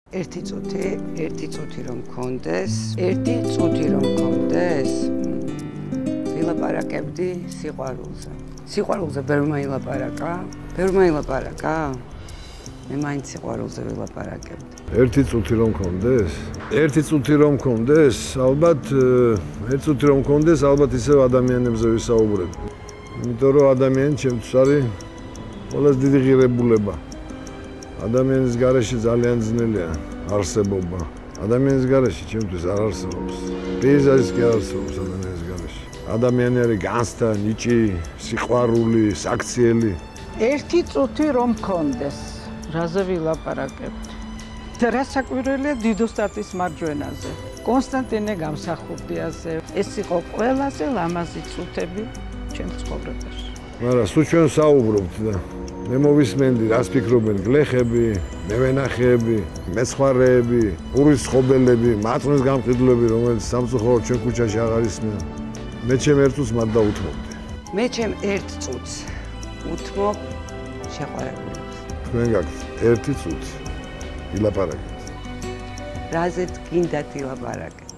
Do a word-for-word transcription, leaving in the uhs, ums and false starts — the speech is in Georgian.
ერთი წუთი, ერთი წუთი რომ მქონდეს, ერთი წუთი რომ მქონდეს, ვილაპარაკებდი სიყვარულზე. სიყვარულზე ვერ მაილაპარაკა, ვერ მაილაპარაკა. მე მაინც სიყვარულზე ვილაპარაკებდი. ერთი წუთი რომ მქონდეს, ერთი წუთი რომ მქონდეს, ალბათ ერთი წუთი რომ მქონდეს, ალბათ ისევ ადამიანებზე ვისაუბრებ. იმიტომ რომ ადამიანი ჩემთვის არის ყველაზე დიდი ღირებულება. ადამიანის გარეშე ძალიან ძნელია არსებობა. ადამიანის გარეშე ჩემთვის არ არსებობს. პეიზაჟიც კი არ არსებობს ადამიანის გარეშე. ადამიანი არის განცდა, ნიჭი, სიყვარული, საქციელი. ერთი წუთი რომ მქონდეს, რაზე ვილაპარაკებთ? რა საკვირველია დიდოსტატის მარჯვენაზე, კონსტანტინე გამსახურდიაზე. ეს იყო ყველაზე ლამაზი წუთები ჩემ ცხოვრებაში. მაგრამ სულ ჩვენ საუბრობთ და მე მოვისმენდი, რას ფიქრობენ გლეხები, მევენახეები, მეცხვარეები, პურის ხობელები, მაწვნის გამყიდვლები, რომელიც სამწუხაროდ ჩვენ ქუჩაში აღარ ისმიან. მე ჩემ ერთ წუთს მათ დაუთმობდი. მე ჩემ ერთ წუთს უთმობ შეყვარებულებს. თქვენ გაქვთ ერთი წუთი ვილაპარაკეთ. რაზეც გინდათ ვილაპარაკეთ.